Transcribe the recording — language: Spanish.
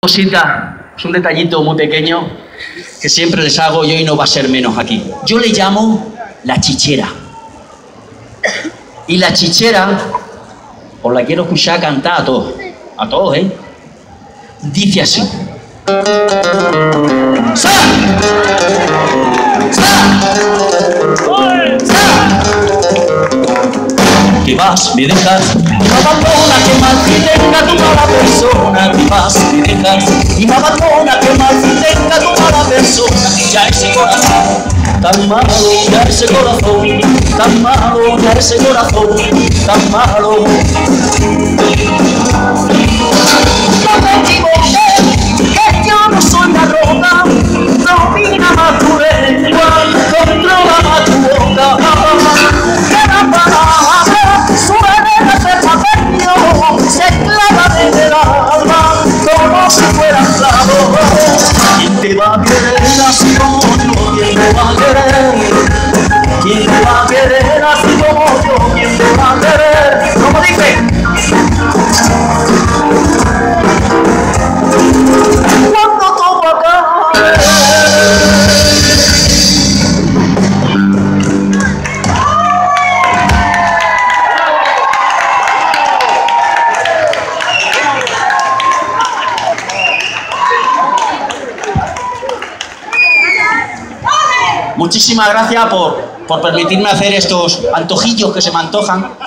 Cosita, es un detallito muy pequeño que siempre les hago y hoy no va a ser menos aquí. Yo le llamo la chichera. Y la chichera, os la quiero escuchar cantar a todos, ¿eh? Dice así. ¡Sa! ¡Sa! ¡Sa! Que vas, me dejas, y me abandona, que mal que tenga tu mala persona. Que vas, me dejas, y me abandona, que mal que tenga tu mala persona. Ya ese corazón tan malo, ya ese corazón tan malo, ya ese corazón tan malo. No me equivoqué, que yo no soy la roca, domina más tu lengua, controla más tu boca. Que la palabra suena de papel, se clava en el alma como si fuera clavo. ¿Quién te va a querer así como yo? ¿Quién te va a querer? ¿Quién te va a querer así como yo? ¿Quién te va a querer? ¿Cómo dice? Cuando todo acabe. Muchísimas gracias por permitirme hacer estos antojillos que se me antojan.